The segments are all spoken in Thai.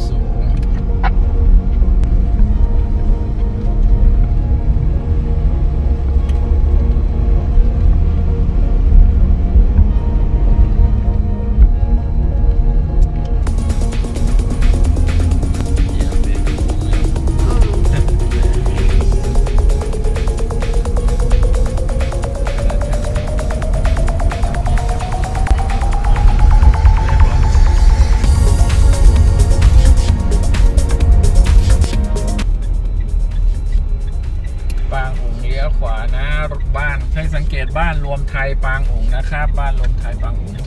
สูงขวานะบ้านให้สังเกตบ้านรวมไทยปางองค์นะครับบ้านรวมไทยปางองค์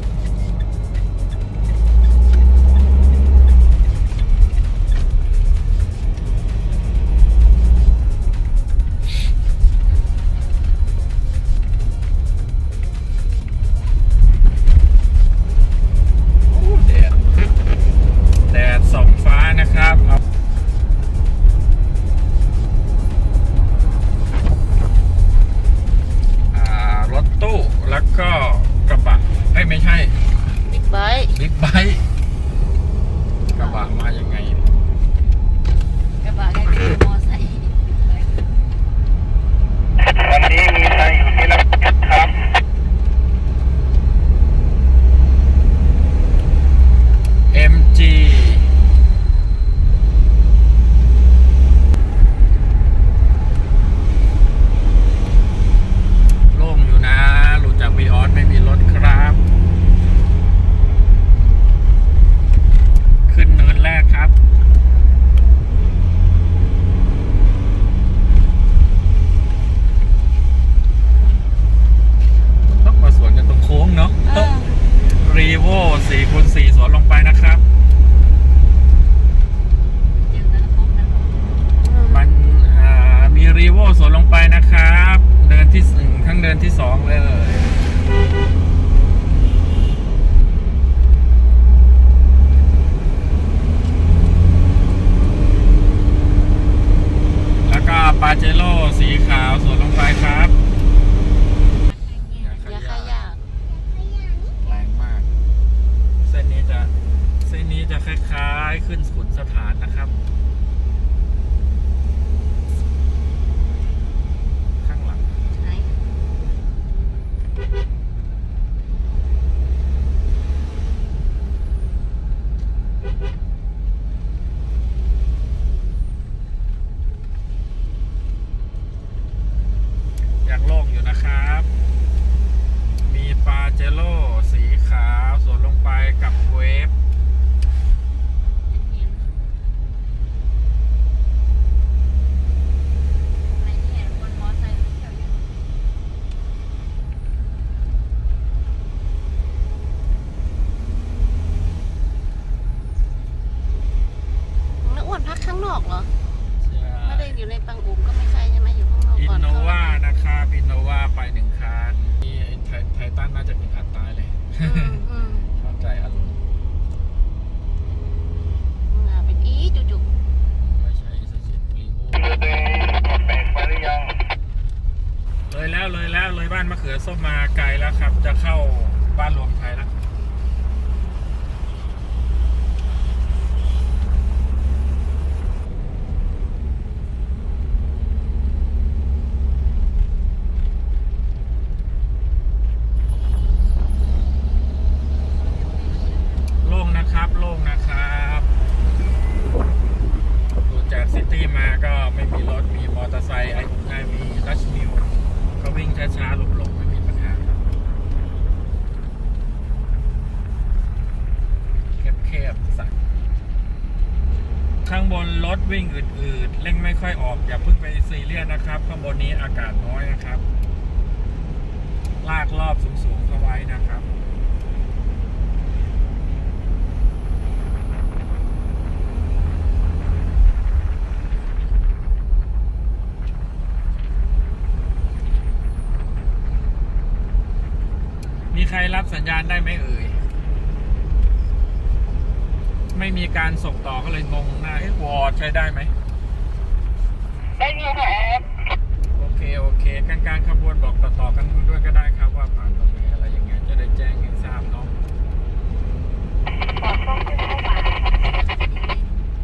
แดดส่องฟ้านะครับตู้แล้วก็กระบะไม่ใช่บิ๊กไบค์กระบะมายังไงกระบะได้เป็นมอไซค์วันนี้มีใครอยู่ที่รับครับ MGวีออสไม่มีรถครับขึ้นเนินแรกครับต้องมาสวนกันตรงโค้งเนาะรีโว 4x4 สวนลงไปนะครับมันมีรีโวสวนลงไปนะครับเดินที่1ทั้งเดินที่2เลยแล้วก็ปาเจโร่สีขาวสวนลงไปครับอย่าขยับแรงมากเส้นนี้จะคล้ายๆขึ้นขุนสถานนะครับยังโล่งอยู่นะครับมีปาเจโร่สีขาวสวนลงไปกับเวฟพักข้างนอกเหรอไม่ได้อยู่ในปังอุ๋มก็ไม่ใช่ใช่ไหมอยู่ข้างนอกก่อนอินโนวานะครับอินโนวาไป1 คันไททันน่าจะเป็นอัดตายเลยเข้าใจอารมณ์เป็นจุกไม่ใช่สชิปรีโวเลยบ้านมะเขือส้มมาไกลแล้วครับจะเข้าบ้านรวมไทยแล้วโล่งนะครับดูจากซิตี้มาก็ไม่มีรถมีมอเตอร์ไซค์มีดัชมิวก็วิ่งช้าๆหลบๆไม่มีปัญหาแคบๆสั่นข้างบนรถวิ่งอืดๆเร่งไม่ค่อยออกอย่าเพิ่งไปซีเรียสนะครับข้างบนนี้อากาศน้อยนะครับลากรอบสูงๆเข้าไว้นะครับมีใครรับสัญญาณได้ไหมเอ่ยไม่มีการส่งต่อก็เลยงงนะวอร์ดใช้ได้ไหมได้ยินครับโอเคกลางขบวนบอกต่อกันด้วยก็ได้ครับว่าผ่านตรงไหนอะไรยังไงจะได้แจ้งให้ทราบเนาะ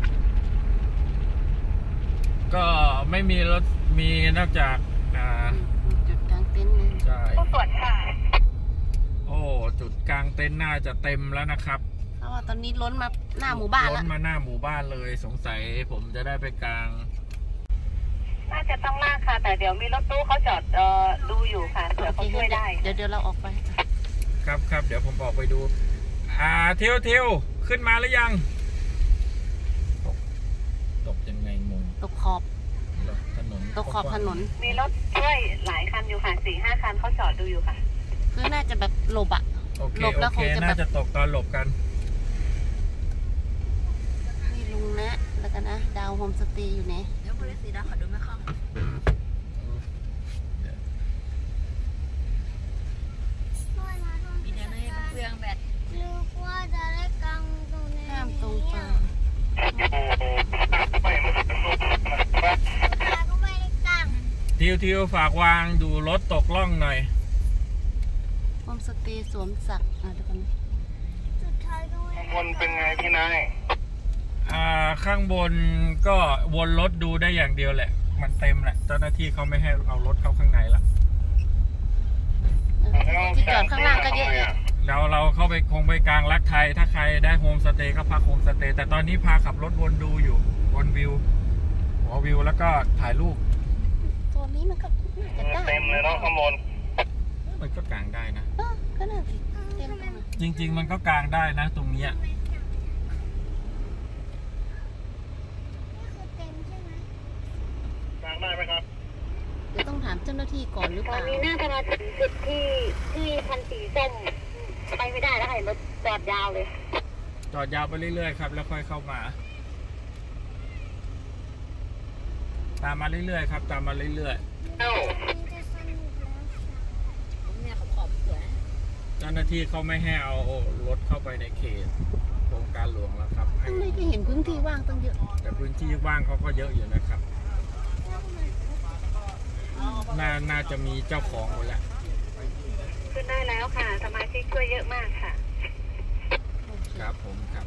ไม่มีรถมีนอกจากจุดกลางเต็นท์เลยใช่ผู้ตรวจค่ะโอ้จุดกลางเต็นท์น่าจะเต็มแล้วนะครับเพราะว่าตอนนี้ล้นมาหน้าหมู่บ้านแล้วล้นมาหน้าหมู่บ้านเลยสงสัยผมจะได้ไปกลางน่าจะต้องมากค่ะ แต่เดี๋ยวมีรถตู้เขาจอดดูอยู่ค่ะเผื่อเขาช่วยได้เดี๋ยวเราออกไปครับเดี๋ยวผมบอกไปดูเที่ยวขึ้นมาหรือยังตกยังไงงงตกขอบถนนตกขอบถนนมีรถช่วยหลายคันอยู่ค่ะ 4-5 คันเขาจอดดูอยู่ค่ะคือน่าจะแบบหลบหลบแล้วคงจะแบบน่าจะตกตอนหลบกันนี่ลุงนะแล้วกันนะดาวโฮมสเตย์อยู่ไหนเดี๋ยวบริษัทดาวขอดูแม่ข้องมีเนยมาเปลืองแบตลูกว่าจะได้กางตรงนี้ห้ามตรงไปทิวฝากวางดูรถตกล่องหน่อยโฮมสเตย์สวมศักดิ์เดี๋ยวกันข้างบนเป็นไงพี่นายข้างบนก็วนรถดูได้อย่างเดียวแหละมันเต็มแหละเจ้าหน้าที่เขาไม่ให้เอารถเข้าข้างในละที่จอดข้างล่างก็เยอะเราเข้าไปคงไปกลางรักไทยถ้าใครได้โฮมสเตย์ก็พักโฮมสเตย์แต่ตอนนี้พาขับรถวนดูอยู่วนวิวหัววิวแล้วก็ถ่ายรูปตัวนี้มันก็จะได้เต็มเลยเนาะข้างบนมันก็กางได้นะก็น่าสิจริงๆมันก็กางได้นะตรงนี้กางได้ไหมครับเดี๋ยวต้องถามเจ้าหน้าที่ก่อนหรือเปล่าตอนนี้น่าจะมาถึงจุดที่คันสีส้มไปไม่ได้แล้วค่ะรถจอดยาวเลยจอดยาวไปเรื่อยๆครับแล้วค่อยเข้ามาตามมาเรื่อยๆครับตามมาเรื่อยๆเจ้าหน้าที่เขาไม่ให้เอารถเข้าไปในเขตโครงการหลวงแล้วครับข้างในจะเห็นพื้นที่ว่างตั้งเยอะแต่พื้นที่ว่างเขาก็เยอะอยู่นะครับน่าจะมีเจ้าของหมดแล้วขึ้นได้แล้วค่ะสมาชิกช่วยเยอะมากค่ะครับผมครับ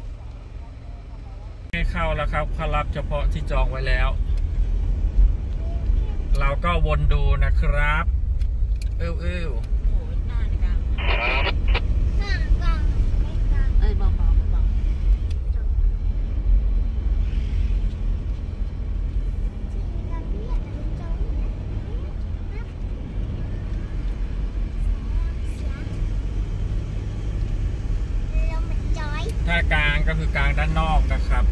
ให้เข้าแล้วครับเขารับเฉพาะที่จองไว้แล้วเราก็วนดูนะครับโอ้ยหน้าในกลางหน้ากลางเบาถ้ากลางก็คือกลางด้านนอกนะครับ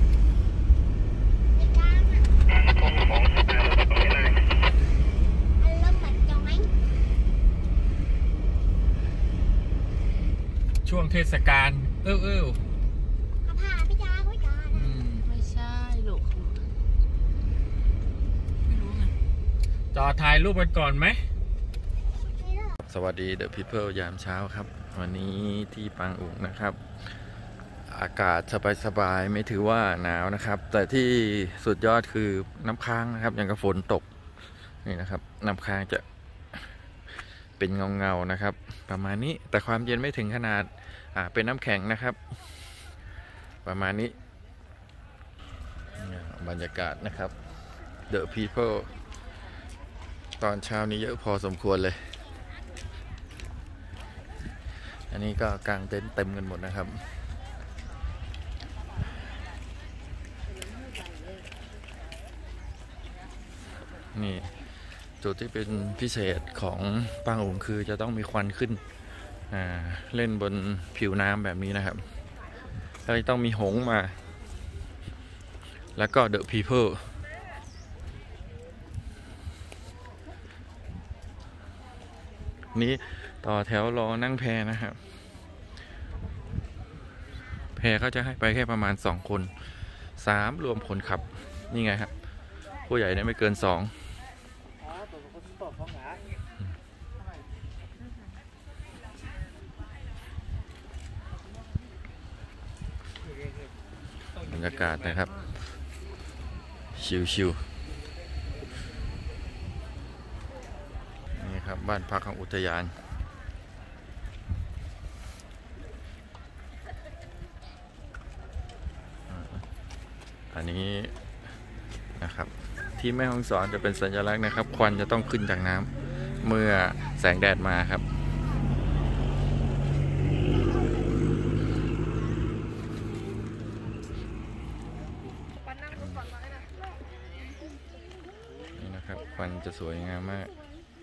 ช่วงเทศกาลไม่ใช่ลูกไม่รู้ไงจอถ่ายรูปกันก่อนไหมสวัสดีเดอะพีเพิลยามเช้าครับวันนี้ที่ปางอุ๋งนะครับอากาศสบายๆไม่ถือว่าหนาวนะครับแต่ที่สุดยอดคือน้ำค้างนะครับอย่างกับฝนตกนี่นะครับน้ำค้างจะเป็นเงานะครับประมาณนี้แต่ความเย็นไม่ถึงขนาดเป็นน้ำแข็งนะครับประมาณนี้บรรยากาศนะครับ The People ตอนเช้านี้เยอะพอสมควรเลยอันนี้ก็กางเต็นท์เต็มกันหมดนะครับนี่จุดที่เป็นพิเศษของปางอุ๋งคือจะต้องมีควันขึ้นเล่นบนผิวน้ำแบบนี้นะครับแล้วต้องมีหงส์มาแล้วก็ The People นี้ต่อแถวรอนั่งแพนะครับแพเขาจะให้ไปแค่ประมาณ2 คน3รวมคนขับนี่ไงครับผู้ใหญ่เนี่ยไม่เกิน2บรรยากาศนะครับชิวๆนี่ครับบ้านพักของอุทยานอันนี้นะครับทที่แม่ฮ่องสอนจะเป็นสัญลักษณ์นะครับควันจะต้องขึ้นจากน้ำเมื่อแสงแดดมาครับนี่นะครับควันจะสวยงามมาก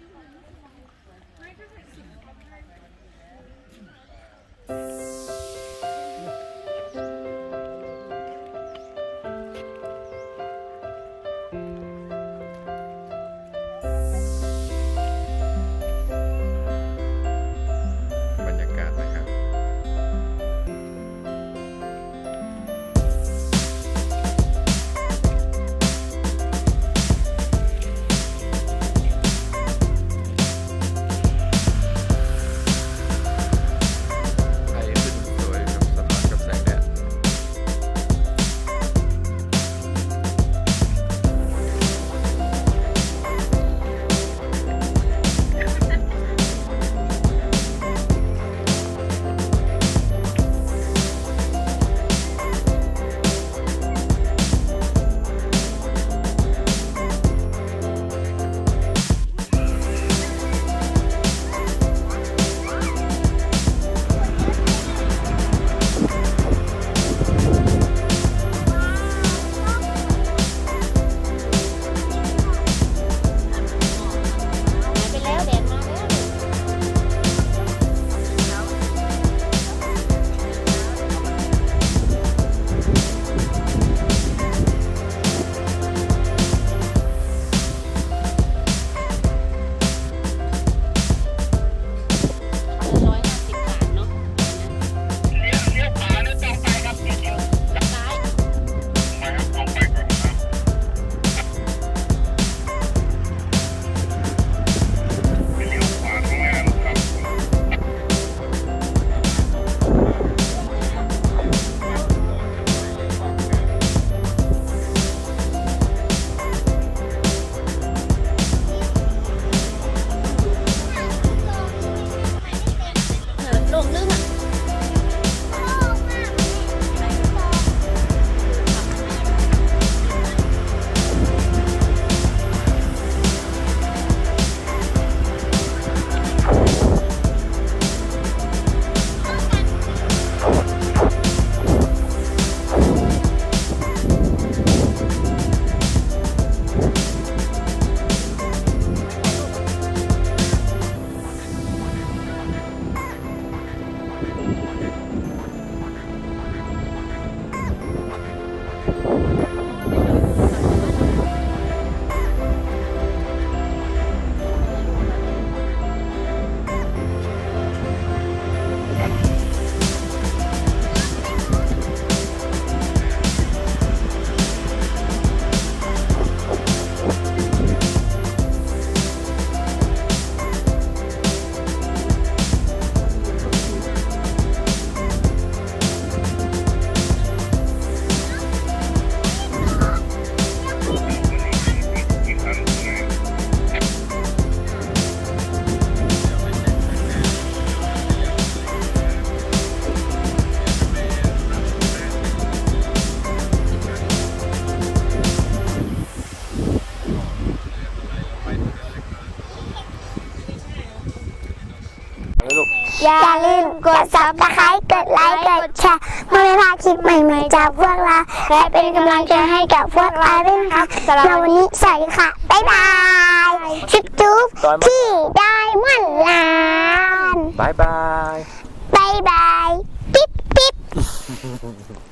อย่าลืมกด Subscribe กดไลค์กดแชร์เพื่อไม่พลาดคลิปใหม่ๆจากพวกเราและเป็นกำลังใจให้กับพวกเราด้วยนะคะแล้ววันนี้สวัสดีค่ะบ๊ายบายจุ๊บที่ได้มันลานบายบายบ๊ายบายปิ๊บปิ๊บ